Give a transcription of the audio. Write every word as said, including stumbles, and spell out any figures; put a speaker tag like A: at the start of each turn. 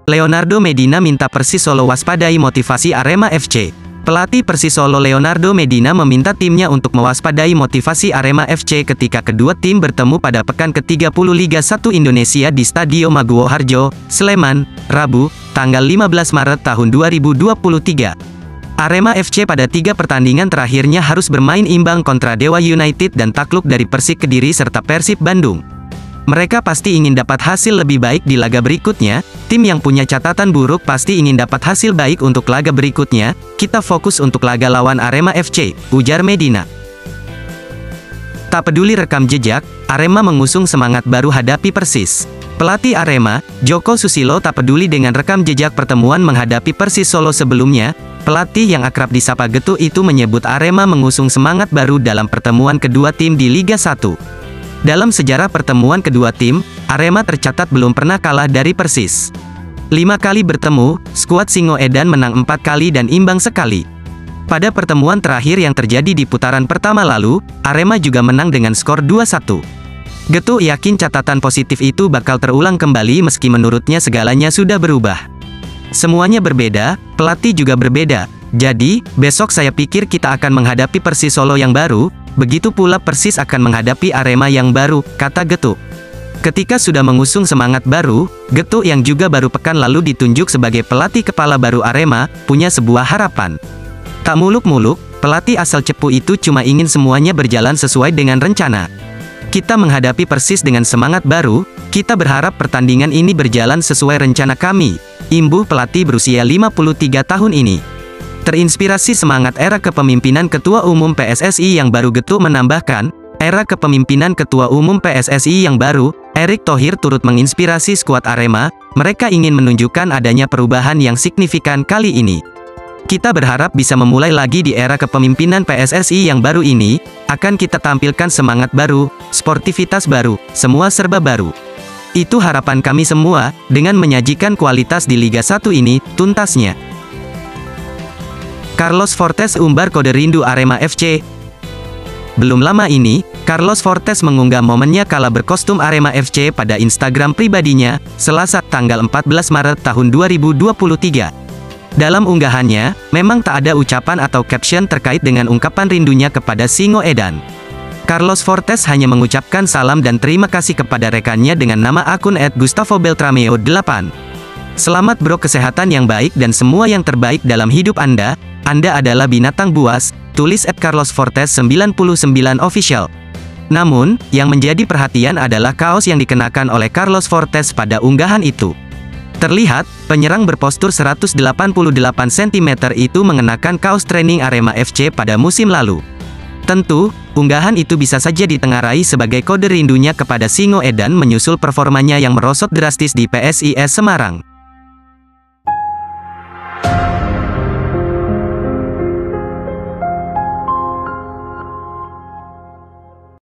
A: Leonardo Medina minta Persis Solo waspadai motivasi Arema F C. Pelatih Persis Solo Leonardo Medina meminta timnya untuk mewaspadai motivasi Arema F C ketika kedua tim bertemu pada pekan ke tiga puluh Liga satu Indonesia di Stadio Maguwo Harjo, Sleman, Rabu, tanggal lima belas Maret tahun dua ribu dua puluh tiga. Arema F C pada tiga pertandingan terakhirnya harus bermain imbang kontra Dewa United dan takluk dari Persik Kediri serta Persib Bandung. Mereka pasti ingin dapat hasil lebih baik di laga berikutnya. Tim yang punya catatan buruk pasti ingin dapat hasil baik untuk laga berikutnya. Kita fokus untuk laga lawan Arema F C, ujar Medina. Tak peduli rekam jejak, Arema mengusung semangat baru hadapi Persis. Pelatih Arema, Joko Susilo tak peduli dengan rekam jejak pertemuan menghadapi Persis Solo sebelumnya. Pelatih yang akrab disapa Getu itu menyebut Arema mengusung semangat baru dalam pertemuan kedua tim di Liga satu. Dalam sejarah pertemuan kedua tim, Arema tercatat belum pernah kalah dari Persis. Lima kali bertemu, skuad Singoedan menang empat kali dan imbang sekali. Pada pertemuan terakhir yang terjadi di putaran pertama lalu, Arema juga menang dengan skor dua satu. Getu yakin catatan positif itu bakal terulang kembali meski menurutnya segalanya sudah berubah. Semuanya berbeda, pelatih juga berbeda. Jadi, besok saya pikir kita akan menghadapi Persis Solo yang baru, begitu pula Persis akan menghadapi Arema yang baru, kata Getu. Ketika sudah mengusung semangat baru, Getu yang juga baru pekan lalu ditunjuk sebagai pelatih kepala baru Arema, punya sebuah harapan. Tak muluk-muluk, pelatih asal Cepu itu cuma ingin semuanya berjalan sesuai dengan rencana. Kita menghadapi Persis dengan semangat baru, kita berharap pertandingan ini berjalan sesuai rencana kami, imbuh pelatih berusia lima puluh tiga tahun ini. Terinspirasi semangat era kepemimpinan Ketua Umum P S S I yang baru, Getu menambahkan, era kepemimpinan Ketua Umum P S S I yang baru, Erick Thohir turut menginspirasi skuad Arema. Mereka ingin menunjukkan adanya perubahan yang signifikan kali ini. Kita berharap bisa memulai lagi di era kepemimpinan P S S I yang baru ini, akan kita tampilkan semangat baru, sportivitas baru, semua serba baru. Itu harapan kami semua, dengan menyajikan kualitas di Liga satu ini, tuntasnya. Carlos Fortes umbar kode rindu Arema F C. Belum lama ini, Carlos Fortes mengunggah momennya kala berkostum Arema F C pada Instagram pribadinya, Selasa tanggal empat belas Maret tahun dua ribu dua puluh tiga. Dalam unggahannya, memang tak ada ucapan atau caption terkait dengan ungkapan rindunya kepada Singoedan. Carlos Fortes hanya mengucapkan salam dan terima kasih kepada rekannya dengan nama akun et gustavo beltrameo delapan. Selamat bro, kesehatan yang baik dan semua yang terbaik dalam hidup Anda. Anda adalah binatang buas, tulis et Carlos Fortes sembilan puluh sembilan official. Namun, yang menjadi perhatian adalah kaos yang dikenakan oleh Carlos Fortes pada unggahan itu. Terlihat, penyerang berpostur seratus delapan puluh delapan sentimeter itu mengenakan kaos training Arema F C pada musim lalu. Tentu, unggahan itu bisa saja ditengarai sebagai kode rindunya kepada Singoedan menyusul performanya yang merosot drastis di P S I S Semarang.